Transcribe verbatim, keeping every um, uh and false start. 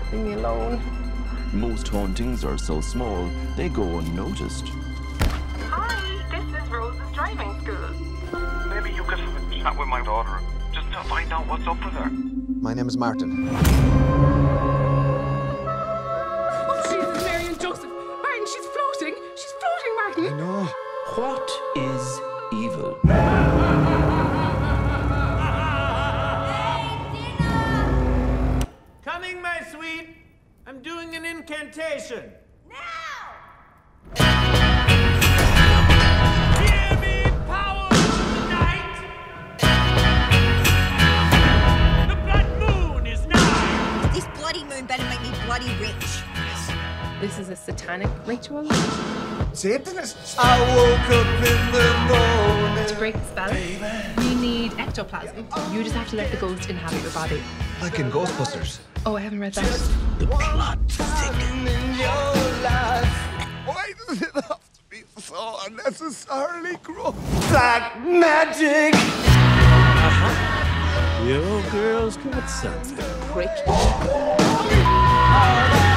Leave me alone. Most hauntings are so small, they go unnoticed. Hi, this is Rose's driving school. Maybe you could have a chat with my daughter, just to find out what's up with her. My name is Martin. Oh, Jesus, Mary and Joseph. Martin, she's floating. She's floating, Martin. I know. What is evil? Coming, my sweet. I'm doing an incantation. Now! Hear me, power of the night. The blood moon is nigh. This bloody moon better make me bloody rich. This is a satanic ritual. Satanists? I woke up in the morning. To break the spell, you need ectoplasm. You just have to let the ghost inhabit your body. Like in Ghostbusters. Oh, I haven't read that. The plot thickens. Why does it have to be so unnecessarily gross? Black magic! Uh-huh. Your girl's got something. Prick.